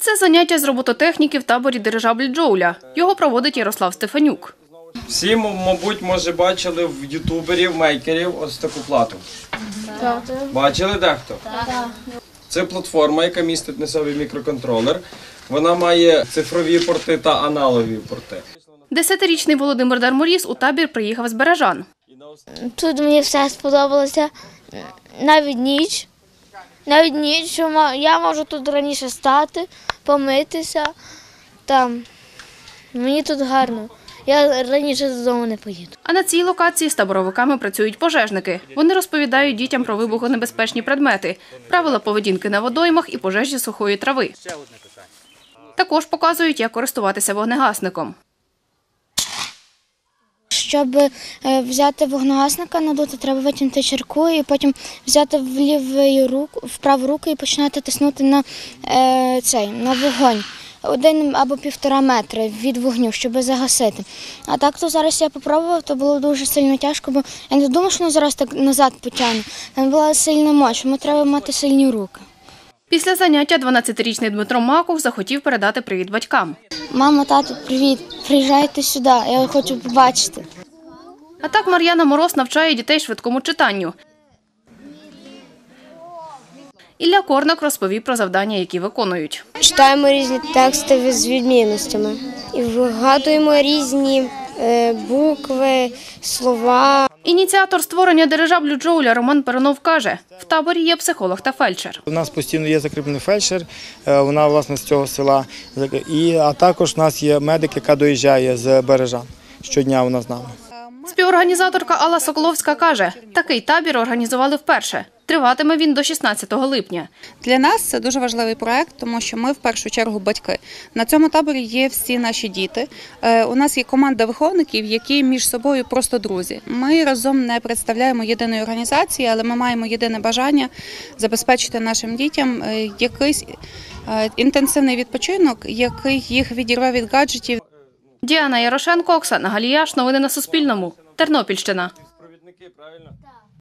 Це заняття з робототехніки в таборі «Дирижабль Джоуля». Його проводить Ярослав Стефанюк. Всі, мабуть, може, бачили в ютуберів, мейкерів ось таку плату. Так. Бачили дехто? Так. Це платформа, яка містить на собі мікроконтролер. Вона має цифрові порти та аналогові порти. 10-річний Володимир Дарморіс у табір приїхав з Бережан. Тут мені все сподобалося, навіть ніч. Що я можу тут раніше стати, помитися. Мені тут гарно. Я раніше додому не поїду. А на цій локації з таборовиками працюють пожежники. Вони розповідають дітям про вибухонебезпечні предмети, правила поведінки на водоймах і пожежі сухої трави. Також показують, як користуватися вогнегасником. Щоб взяти вогнегасника, надути, треба витягнути чарку і потім взяти в праву руку і починати тиснути на вогонь. 1 або 1,5 метри від вогню, щоб загасити. А так, то зараз я спробував, то було дуже сильно тяжко, бо я не думав, що воно зараз так назад потягне. Там була сильна мощь, тому треба мати сильні руки. Після заняття 12-річний Дмитро Маков захотів передати привіт батькам. Мамо, тато, привіт, приїжджайте сюди, я хочу побачити. А так Мар'яна Мороз навчає дітей швидкому читанню. Ілля Корнак розповів про завдання, які виконують. Читаємо різні тексти з відмінностями і вигадуємо різні букви, слова. Ініціатор створення дирижаблю Джоуля Роман Перонов каже, в таборі є психолог та фельдшер. У нас постійно є закріплений фельдшер, вона, власне, з цього села. А також у нас є медик, яка доїжджає з Бережан. Щодня вона з нами. Співорганізаторка Алла Соколовська каже, такий табір організували вперше. Триватиме він до 16 липня. Для нас це дуже важливий проект, тому що ми в першу чергу батьки. На цьому таборі є всі наші діти. У нас є команда виховників, які між собою просто друзі. Ми разом не представляємо єдиної організації, але ми маємо єдине бажання забезпечити нашим дітям якийсь інтенсивний відпочинок, який їх відірве від гаджетів. Діана Ярошенко, Оксана Галіяш. Новини на Суспільному. Тернопільщина.